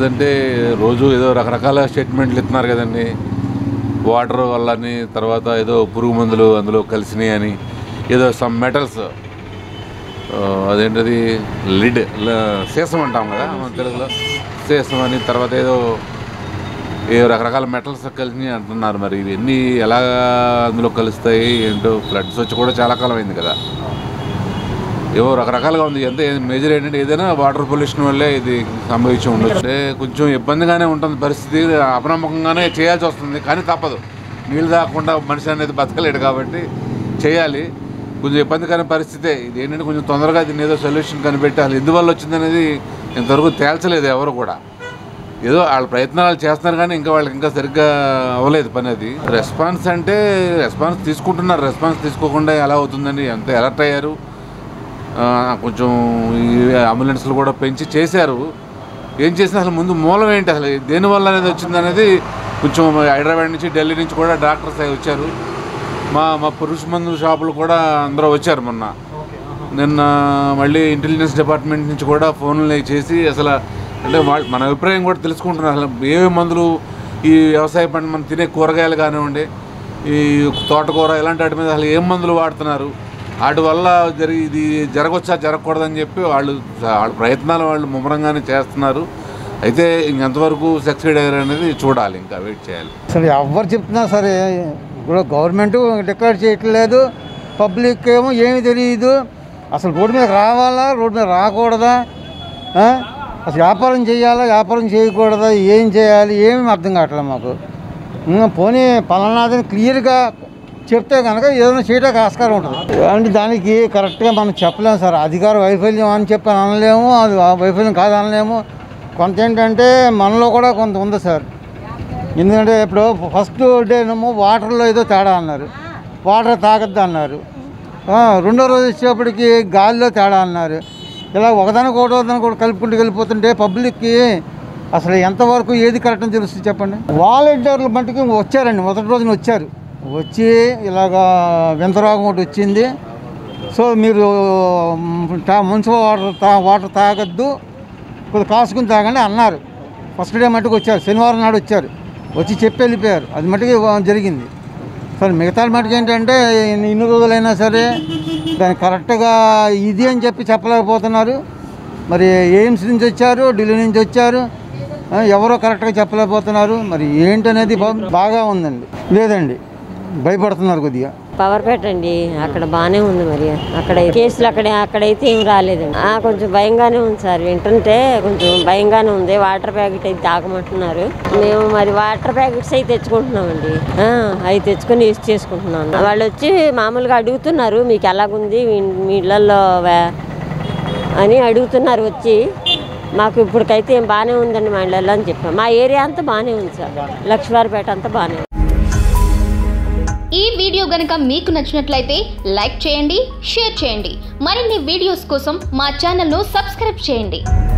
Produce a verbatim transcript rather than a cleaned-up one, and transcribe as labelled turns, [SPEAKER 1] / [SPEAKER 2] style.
[SPEAKER 1] లేదంటే రోజు ఏదో రకరకాల స్టేట్మెంట్లు ఇస్తున్నారు కదండి, వాటర్ వల్లని, తర్వాత ఏదో పురుగు మందులు అందులో కలిసినాయి అని, ఏదో సమ్ మెటల్స్, అదేంటది లిడ్ సీసం అంటాం కదా మన తెలుగులో, సీసం అని, తర్వాత ఏదో ఏ రకరకాల మెటల్స్ కలిసి అంటున్నారు. మరి ఇవన్నీ ఎలా అందులో కలుస్తాయి ఏంటో, ఫ్లడ్స్ వచ్చి కూడా చాలా కాలం అయింది కదా, ఏవో రకరకాలుగా ఉంది. ఎంత మేజర్ ఏంటంటే ఏదైనా వాటర్ పొల్యూషన్ వల్లే ఇది సంభవించి ఉండొచ్చు. అంటే కొంచెం ఇబ్బందిగానే ఉంటుంది పరిస్థితి, అపనమ్మకంగానే చేయాల్సి వస్తుంది, కానీ తప్పదు, నీళ్ళు తాగకుండా మనిషి అనేది బతకలేడు కాబట్టి చేయాలి. కొంచెం ఇబ్బందికరమైన పరిస్థితే ఇది. ఏంటంటే కొంచెం తొందరగా దీన్ని ఏదో సొల్యూషన్ కనిపెట్టి అసలు ఎందువల్ల వచ్చిందనేది ఇంతవరకు తేల్చలేదు ఎవరు కూడా. ఏదో వాళ్ళ ప్రయత్నాలు చేస్తున్నారు కానీ ఇంకా వాళ్ళకి ఇంకా సరిగ్గా అవ్వలేదు పని. అది రెస్పాన్స్ అంటే రెస్పాన్స్ తీసుకుంటున్నారు, రెస్పాన్స్ తీసుకోకుండా ఎలా అవుతుందని ఎంత అలర్ట్ అయ్యారు. కొంచెం ఈ అంబులెన్స్లు కూడా పెంచి చేశారు. ఏం చేసినా అసలు ముందు మూలం ఏంటి, అసలు దేనివల్ల అనేది వచ్చిందనేది కొంచెం హైదరాబాద్ నుంచి ఢిల్లీ నుంచి కూడా డాక్టర్స్ అవి వచ్చారు. మా మా పురుష మందు షాపులు కూడా అందరూ వచ్చారు మొన్న. నిన్న మళ్ళీ ఇంటెలిజెన్స్ డిపార్ట్మెంట్ నుంచి కూడా ఫోన్లు చేసి అసలు అంటే వాళ్ళ మన అభిప్రాయం కూడా తెలుసుకుంటున్నారు. అసలు ఏమేమి మందులు ఈ వ్యవసాయ పంట మనం తినే కూరగాయలు కానివ్వండి, ఈ తోటకూర ఇలాంటి వాటి మీద అసలు ఏం మందులు వాడుతున్నారు, వాటి వల్ల జరిగి ఇది జరగవచ్చా జరగకూడదని చెప్పి వాళ్ళు వాళ్ళ ప్రయత్నాలు వాళ్ళు ముమ్మరంగానే చేస్తున్నారు. అయితే ఇంకెంతవరకు సక్సెడ్ అయ్యారు అనేది చూడాలి, ఇంకా వెయిట్ చేయాలి.
[SPEAKER 2] అసలు ఎవరు చెప్తున్నా సరే ఇప్పుడు గవర్నమెంట్ డిక్లేర్ చేయట్లేదు, పబ్లిక్ ఏమో ఏమి తెలియదు. అసలు రోడ్డు మీద రావాలా, రోడ్డు మీద రాకూడదా, అసలు వ్యాపారం చేయాలా వ్యాపారం చేయకూడదా, ఏం చేయాలి ఏమీ అర్థం కావట్లేదు మాకు. పోనీ పలానాదని క్లియర్గా చెప్తే కనుక ఏదైనా చేయడానికి ఆస్కారం ఉంటుంది. అంటే దానికి కరెక్ట్గా మనం చెప్పలేము సార్. అధికార వైఫల్యం అని చెప్పి అనలేము, అది వైఫల్యం కాదు అనలేము. కొంత ఏంటంటే మనలో కూడా కొంత ఉంది సార్. ఎందుకంటే ఇప్పుడు ఫస్ట్ డేనేమో వాటర్లో ఏదో తేడా అన్నారు, వాటర్ తాగద్దు అన్నారు. రెండో రోజు వచ్చేప్పటికి గాలిలో తేడా అన్నారు. ఇలా ఒకదానికి ఒకటో దానికి కూడా కలుపుకుంటూ వెళ్ళిపోతుంటే పబ్లిక్కి అసలు ఎంతవరకు ఏది కరెక్ట్ అని తెలుస్తుంది చెప్పండి. వాలంటీర్లు మట్టుకు వచ్చారండి, మొదటి రోజున వచ్చారు. వచ్చి ఇలాగా వింత రోగం ఒకటి వచ్చింది, సో మీరు మున్సిపల్ వాటర్ తా వాటర్ తాగద్దు, కొద్దిగా కాసుకుని తాగండి అన్నారు. ఫస్ట్ డే మట్టుకు వచ్చారు, శనివారం నాడు వచ్చారు, వచ్చి చెప్పి వెళ్ళిపోయారు. అది మట్టుకు జరిగింది. సరే మిగతా మటుకు ఏంటంటే ఇన్ని రోజులైనా సరే దాన్ని కరెక్ట్గా ఇది అని చెప్పి చెప్పలేకపోతున్నారు. మరి ఎయిమ్స్ నుంచి వచ్చారు, ఢిల్లీ నుంచి వచ్చారు, ఎవరో కరెక్ట్గా చెప్పలేకపోతున్నారు. మరి ఏంటనేది బాగా ఉందండి. లేదండి భయపడుతున్నారు కొద్దిగా.
[SPEAKER 3] పవర్ పెట్టండి అక్కడ బాగానే ఉంది. మరి అక్కడ కేసులు అక్కడ అక్కడైతే ఏం రాలేదండి. కొంచెం భయంగానే ఉంది సార్, వింటుంటే కొంచెం భయంగానే ఉంది. వాటర్ ప్యాకెట్ అయితే తాగమంటున్నారు. మేము మరి వాటర్ ప్యాకెట్స్ అవి తెచ్చుకుంటున్నామండి, అవి తెచ్చుకొని యూజ్ చేసుకుంటున్నాం. వాళ్ళు వచ్చి మామూలుగా అడుగుతున్నారు మీకు ఎలాగుంది మీ ఇళ్లలో అని అడుగుతున్నారు వచ్చి. మాకు ఇప్పటికైతే ఏం బాగానే ఉందండి మా ఇళ్ళల్లో అని చెప్పాం. మా ఏరియా అంతా బాగానే ఉంది సార్, లక్ష్మీవారిపేట అంతా బాగానే ఉంది.
[SPEAKER 4] ఈ వీడియో గనుక మీకు నచ్చినట్లయితే లైక్ చేయండి, షేర్ చేయండి. మరిన్ని వీడియోస్ కోసం మా ఛానల్ను సబ్స్క్రైబ్ చేయండి.